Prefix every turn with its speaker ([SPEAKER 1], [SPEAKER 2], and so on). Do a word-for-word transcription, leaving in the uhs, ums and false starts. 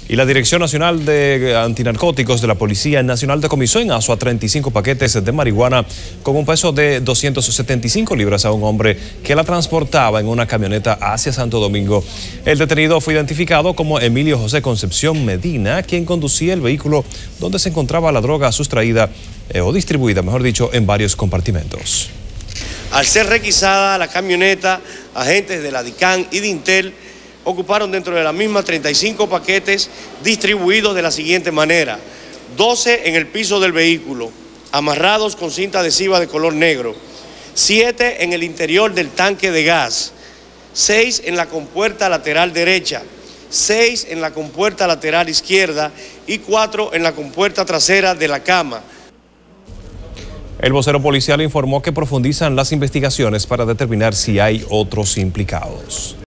[SPEAKER 1] Y la Dirección Nacional de Antinarcóticos de la Policía Nacional decomisó en Azua treinta y cinco paquetes de marihuana con un peso de doscientas setenta y cinco libras a un hombre que la transportaba en una camioneta hacia Santo Domingo. El detenido fue identificado como Emilio José Concepción Medina, quien conducía el vehículo donde se encontraba la droga sustraída eh, o distribuida, mejor dicho, en varios compartimentos.
[SPEAKER 2] Al ser requisada la camioneta, agentes de la DICAN y de Intel ocuparon dentro de la misma treinta y cinco paquetes distribuidos de la siguiente manera: doce en el piso del vehículo, amarrados con cinta adhesiva de color negro, siete en el interior del tanque de gas, seis en la compuerta lateral derecha, seis en la compuerta lateral izquierda y cuatro en la compuerta trasera de la cama.
[SPEAKER 1] El vocero policial informó que profundizan las investigaciones para determinar si hay otros implicados.